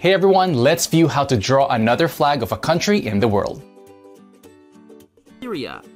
Hey everyone, let's view how to draw another flag of a country in the world. Syria.